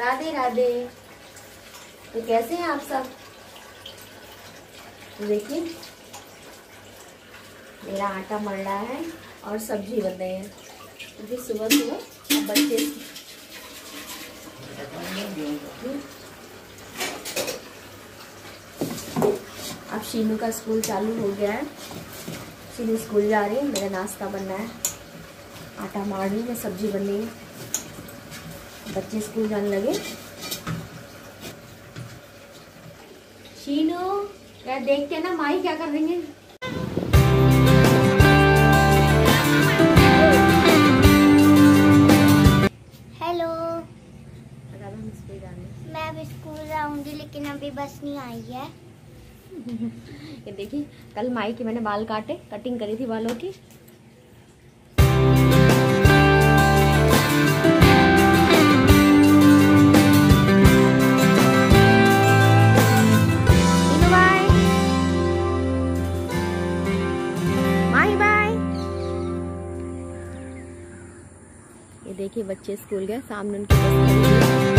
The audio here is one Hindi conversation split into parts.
राधे राधे। तो कैसे हैं आप सब? देखिए मेरा आटा मल रहा है और सब्जी बन रही है क्योंकि सुबह सुबह बच्चे अब शीनू का स्कूल चालू हो गया है। शीनू स्कूल जा रही है, मेरा नाश्ता बनना है, आटा मार रही है, सब्जी बन रही है, बच्चे स्कूल जाने लगे। शीनू क्या देखते हैं ना माही क्या कर रही है। हेलो, मैं अभी स्कूल जाऊंगी लेकिन अभी बस नहीं आई है। ये देखिए कल माही के मैंने बाल काटे, कटिंग करी थी बालों की। ये देखिए बच्चे स्कूल गए, सामने उनकी बस खड़ी है।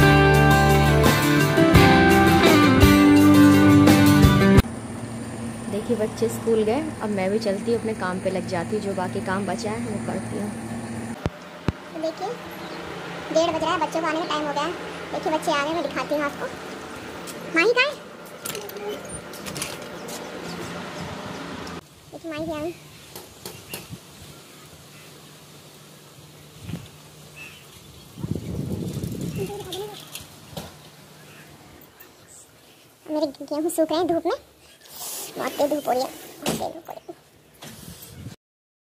देखिए बच्चे स्कूल गए, अब मैं भी चलती हूँ अपने काम पे लग जाती हूँ, जो बाकी काम बचा है वो करती हूँ। देखिए 1:30 बज रहा है, बच्चों को आने का टाइम हो गया है। देखिए बच्चे आ गए, मैं दिखाती हूँ आपको। माही कहाँ है? देखिए माही भी आ गई। मेरे गेहूँ सूख रहे हैं धूप में, बहुत तेज धूप हो रही है, बहुत तेज धूप हो रही है।